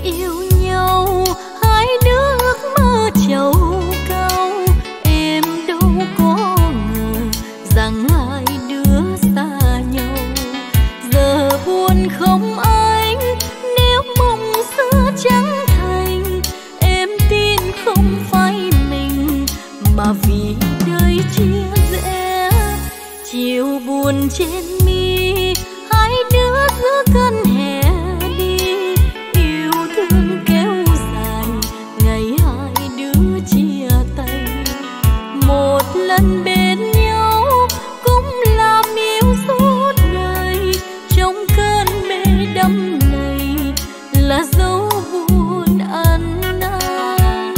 yêu nhau, hai đứa ước mơ trầu cao. Em đâu có ngờ rằng hai đứa xa nhau. Giờ buồn không anh, nếu mộng xưa chẳng thành. Em tin không phải mình, mà vì đời chia rẽ. Chiều buồn trên mi, hai đứa giữa cơn hè đi. Yêu thương kéo dài, ngày hai đứa chia tay. Một lần bên nhau cũng làm yêu suốt đời. Trong cơn mê đắm này là dấu buồn ăn năn.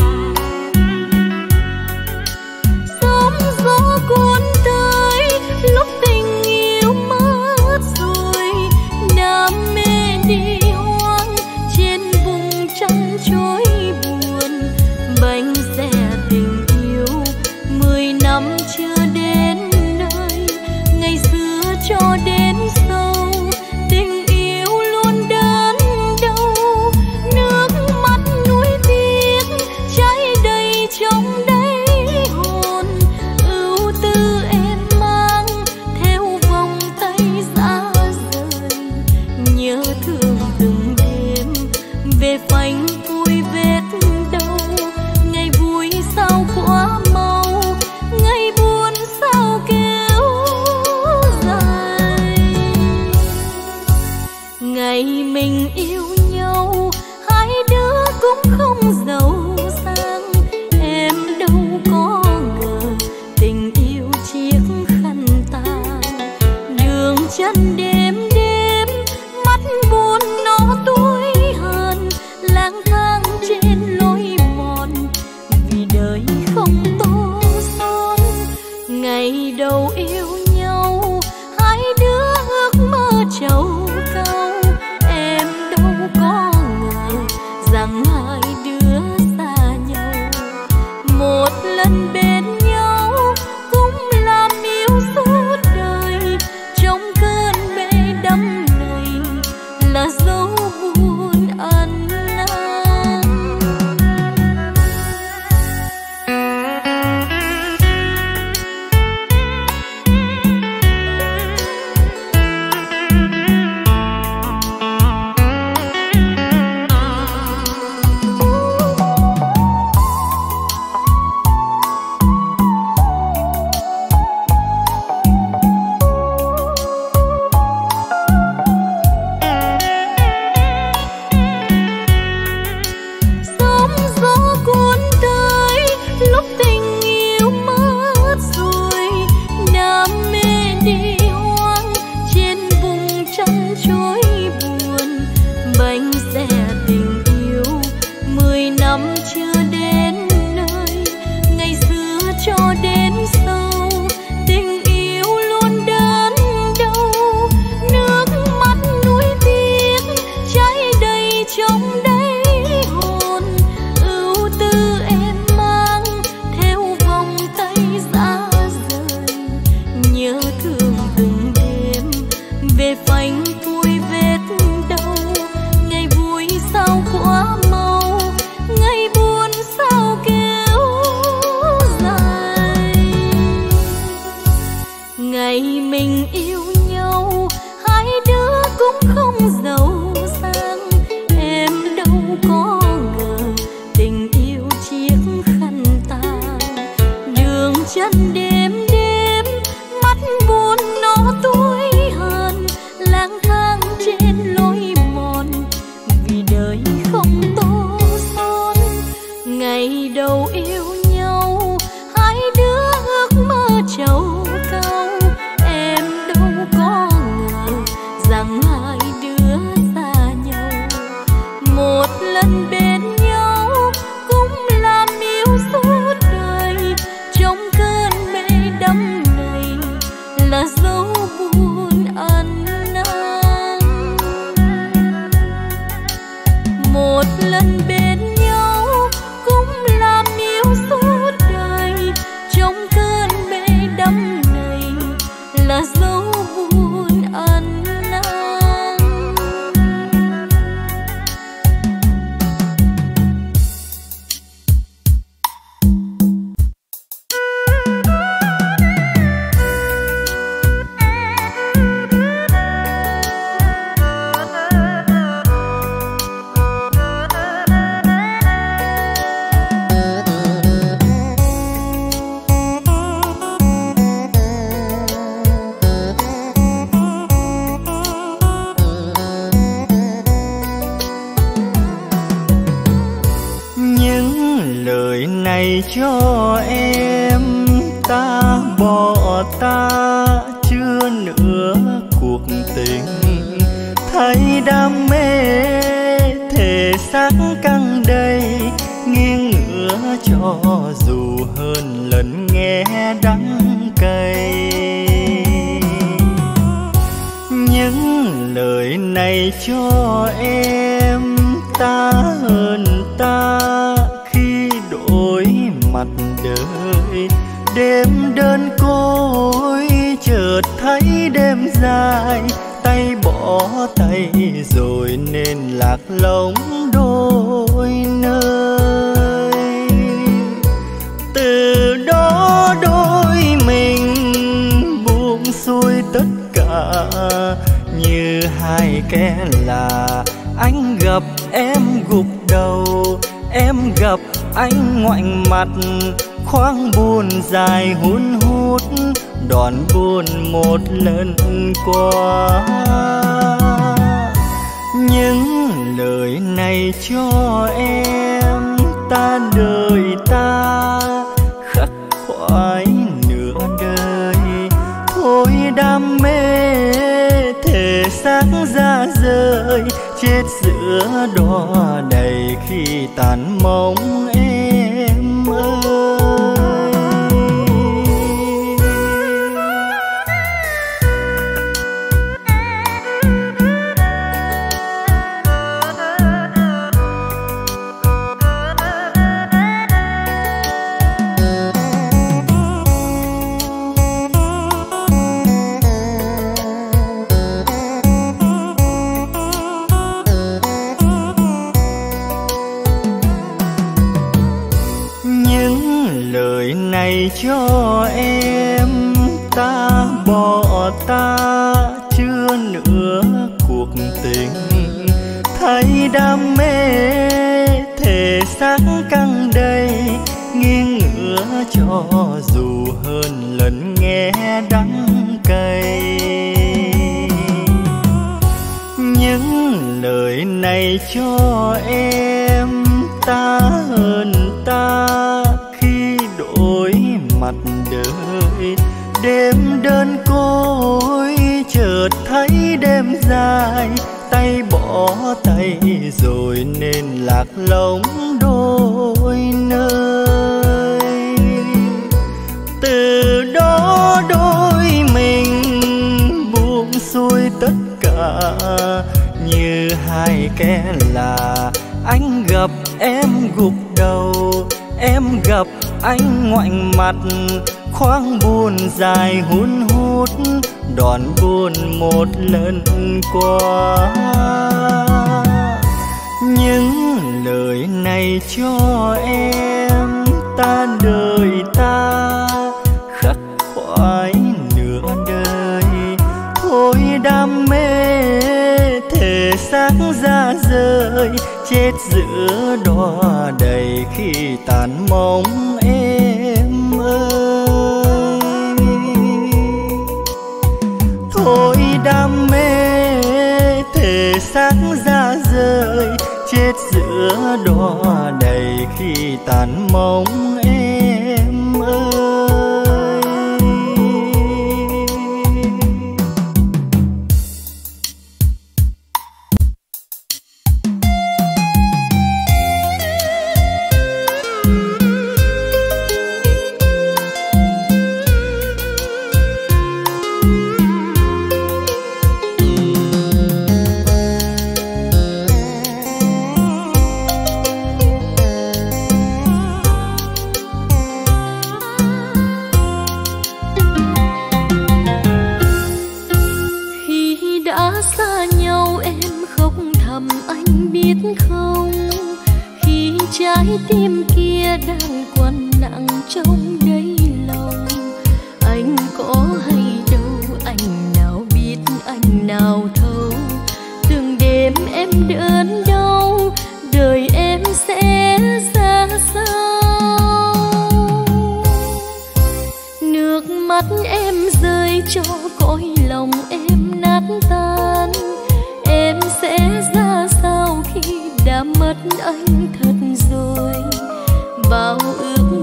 Sóng gió cuốn tới lúc tình yêu mất rồi. Đam mê đi hoang trên vùng trăng trôi buồn. Bánh xe tình yêu 10 năm chưa đến nơi. Ngày xưa cho đến sâu, tình yêu luôn đớn đau. Nước mắt nuối tiếc cháy đầy trong đáy hồn. Ưu tư em mang theo vòng tay xa rời. Nhớ thương từng đêm về phanh vui vết đau. Ngày vui sao quá mau, ngày buồn sao kéo dài. Ngày mình yêu nhau, hai đứa cũng không giàu sang. Em đâu có ngờ tình yêu chiếc khăn tang. Đường chân đêm đêm, mắt buồn nó tối hờn. Lang thang trên lối mòn, vì đời không tô son. Ngày đầu yêu nhau, hai đứa ước mơ trầu cao. Em đâu có ngờ rằng hai đứa xa nhau. Một lần bên nhau cũng làm yêu suốt đời. Trong cơn mê đắm này là dấu buồn ăn năn. Sóng gió cuốn tới lúc tình yêu mất rồi. Đam mê đi hoang trên vùng trăng trôi buồn. Bánh xe tình yêu 10 năm chưa đến nơi. Ngày xưa cho đến sâu, tình yêu luôn đớn đau. Nước mắt nuối tiếc cháy đầy trong đáy hồn. Ưu tư em mang theo vòng tay xa rời. Nhớ thương từng đêm về phanh vui vết đau. Ngày vui sao quá mau, ngày buồn sao kéo dài. Ngày mình yêu nhau, hai đứa cũng không giàu sang. Em đâu có ngờ tình yêu chiếc khăn tang. Đường chân đêm đêm, mắt buồn nó tối hờn. Lang thang trên lối mòn, vì đời không tô son. Ngày đầu yêu nhau, hai đứa ước mơ trầu cao. Em đâu có ngờ rằng hai đứa xa nhau. Một lần bên nhau cũng làm yêu suốt đời. Trong cơn mê đắm này là dấu buồn ăn năn. Một lần bên nhau cũng làm yêu suốt đời. Trong cơn mê đắm này là dấu buồn ăn năn. này cho em, ta bỏ ta chưa nữa cuộc tình. Thấy đam mê thể xác căng đầy, nghiêng ngửa cho dù hơn lần nghe đắng cay. Những lời này cho em, ta hơn ta khi đổi mặt đời. Đêm đơn côi chợt thấy đêm dài, tay bỏ tay rồi nên lạc lõng đôi nơi. Từ đó đôi mình buông xuôi tất cả, như hai kẻ là. Anh gặp em gục đầu, em gặp anh ngoảnh mặt, khoáng buồn dài hun hút, đòn buồn một lần qua. Những lời này cho em, ta đời ta khắc khoải nửa đời. Thôi đam mê thể xác ra rời, chết giữa đọa đầy khi tàn mong em ơi. Cho em, ta bỏ ta chưa nữa cuộc tình. Thấy đam mê thể xác căng đầy, nghiêng ngửa cho dù hơn lần nghe đắng cay. Những lời này cho em, ta hơn ta khi đổi mặt đời. Đêm đơn côi chợt thấy đêm dài, tay bỏ tay rồi nên lạc lõng đôi nơi. Từ đó đôi mình buông xuôi tất cả, như hai kẻ là. Anh gặp em gục đầu, em gặp anh ngoảnh mặt, khoáng buồn dài hun hút, đòn buồn một lần qua. Những lời này cho em, ta đời ta khắc khoải nửa đời. Thôi đam mê thể xác ra rời, chết giữa đọa đầy khi tàn mong em ơi. Thôi đam mê thể xác ra rời, chết giữa đọa đầy khi tàn mong em ơi. Trái tim kia đang quằn nặng trong đáy lòng, anh có hay đâu, anh nào biết, anh nào thấu. Từng đêm em đớn đau, đời em sẽ ra sao. Nước mắt em rơi cho cõi lòng em nát tan, em sẽ ra sao khi đã mất anh thật rồi. Bao ước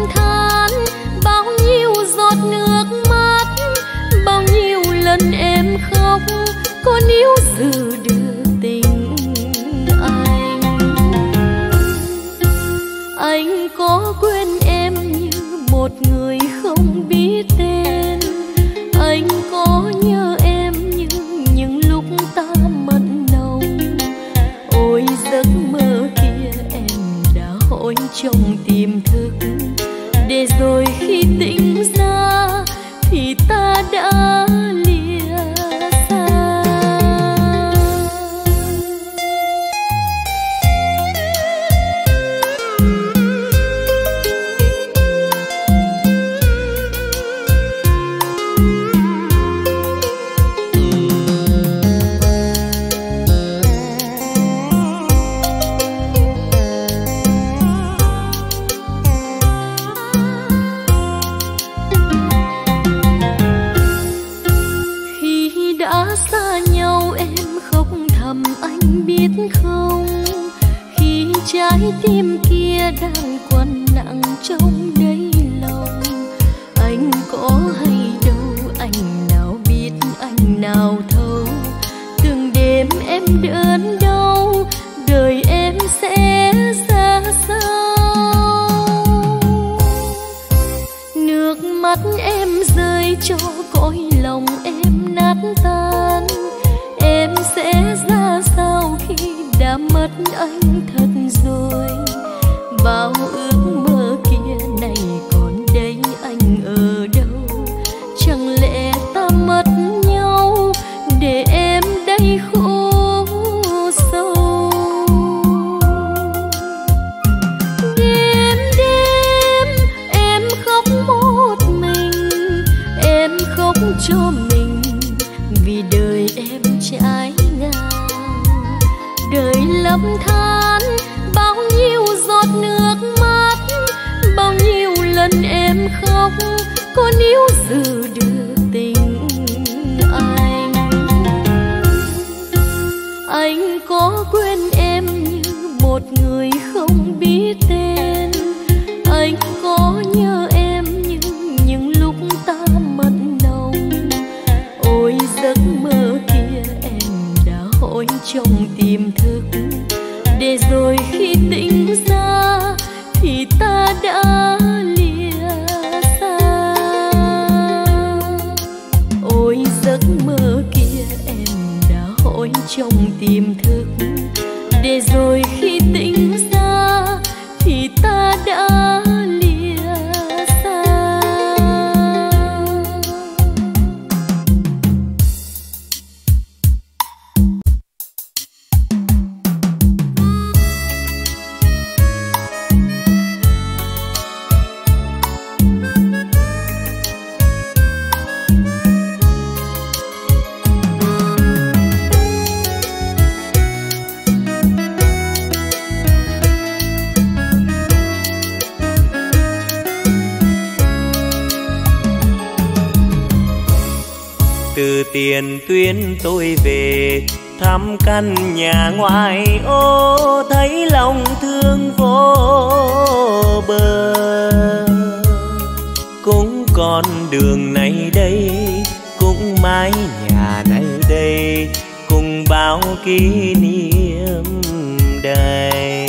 than, bao nhiêu giọt nước mắt, bao nhiêu lần em khóc, có níu giữ được tình anh. Anh có quên em như một người không biết tên, anh có nhớ em như những lúc ta mặn nồng. Ôi giấc mơ kia em đã hỏi trong tiềm thức, để rồi khi tỉnh ra thì ta đã lìa xa. Anh biết không, khi trái tim kia đang quằn nặng trong đáy lòng, anh có hay đâu, anh nào biết, anh nào thấu, từng đêm em đớn đau, đời em sẽ ra sao. Nước mắt em rơi cho cõi lòng em nát tan, em sẽ ra sao khi đã mất anh thật rồi. Bao ước mơ kia này còn đây anh ở đâu, chẳng lẽ ta mất nhau để em đây khổ sâu. Đêm đêm em khóc một mình, em khóc cho mình vì đời em trái ngang. Đời lầm than, bao nhiêu giọt nước mắt, bao nhiêu lần em khóc, có níu giữ được tình anh. Anh có quên em như một người không biết tên, anh có nhớ em như những lúc ta mặn nồng. Ôi giấc mơ kia em đã hỏi trong tiềm thức, để rồi khi tỉnh ra thì ta đã lìa xa. Ôi giấc mơ kia em đã hỏi trong tiềm thức, để rồi khi tỉnh ra thì ta đã lìa xa. Từ Tiền Tuyên tôi về thăm căn nhà ngoài ô, thấy lòng thương vô bờ. Cũng con đường này đây, cũng mái nhà này đây, cùng bao kỷ niệm đầy.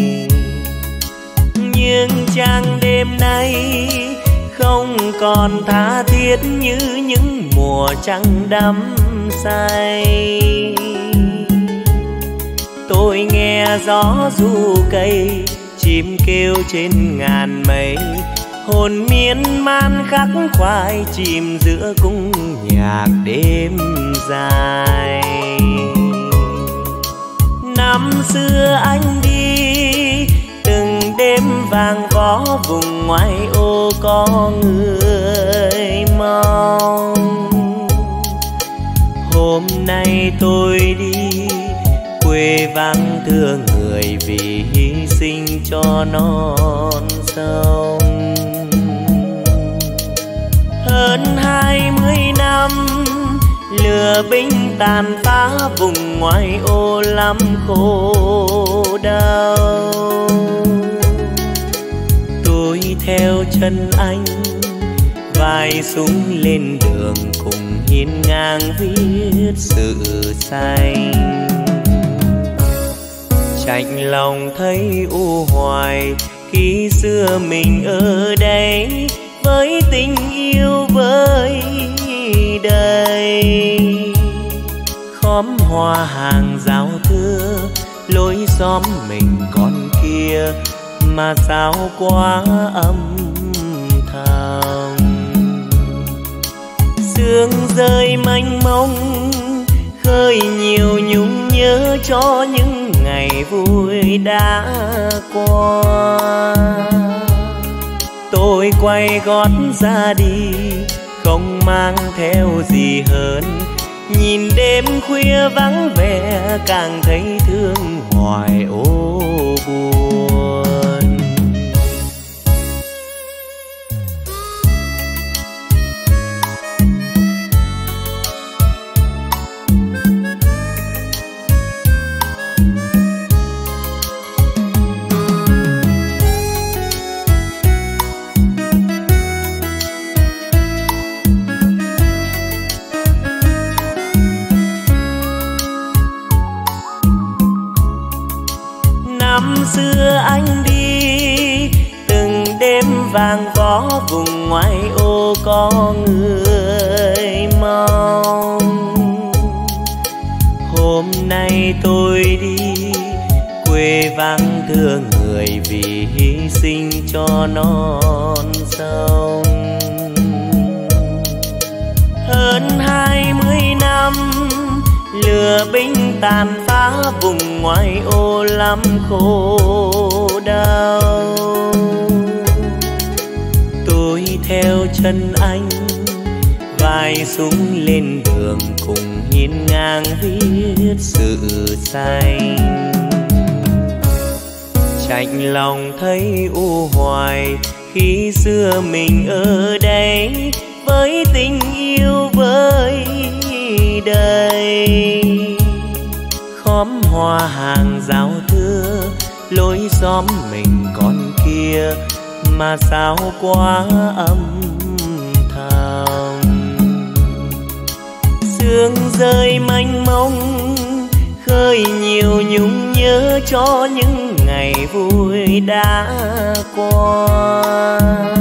Nhưng chăng đêm nay không còn tha thiết như những mùa trăng đắm say. Tôi nghe gió ru cây, chim kêu trên ngàn mây, hồn miên man khắc khoải chìm giữa cung nhạc đêm dài. Năm xưa anh đi từng đêm vàng vó, vùng ngoại ô có người mong. Hôm nay tôi đi quê vắng thương người, vì hy sinh cho non sông. Hơn 20 năm lửa binh tàn phá, vùng ngoại ô lắm khổ đau. Tôi tôi theo chân anh, vai súng lên đường cùng hiên ngang viết sự xanh. Chạnh lòng thấy u hoài khi xưa mình ở đây, với tình yêu với đây. Khóm hoa hàng rào thưa, lối xóm mình còn kia, mà sao quá âm thầm. Sương rơi mênh mông, khơi nhiều nhung nhớ cho những ngày vui đã qua. Tôi quay gót ra đi, không mang theo gì hơn. Nhìn đêm khuya vắng vẻ, càng thấy thương hoài ô buồn. Năm xưa anh đi từng đêm vàng vó, vùng ngoại ô có người mong. Hôm nay tôi đi quê vắng thương người, vì hy sinh cho non sông. Hơn 20 năm lửa binh tàn phá, vùng ngoại ô lắm khổ đau. Tôi theo chân anh, vai súng lên đường cùng hiên ngang viết sự xanh. Chạnh lòng thấy u hoài khi xưa mình ở đây, với tình yêu với đây. Khóm hoa hàng rào thưa, lối xóm mình còn kia, mà sao quá âm thầm. Sương rơi mênh mông, khơi nhiều nhung nhớ cho những ngày vui đã qua.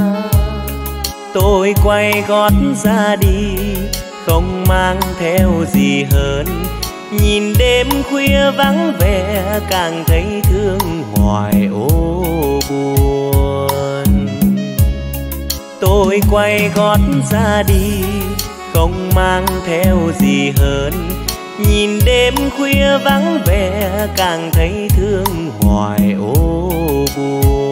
Tôi quay gót ra đi, không mang theo gì hơn. Nhìn đêm khuya vắng vẻ, càng thấy thương hoài ô buồn. Tôi quay gót ra đi, không mang theo gì hơn. Nhìn đêm khuya vắng vẻ, càng thấy thương hoài ô buồn.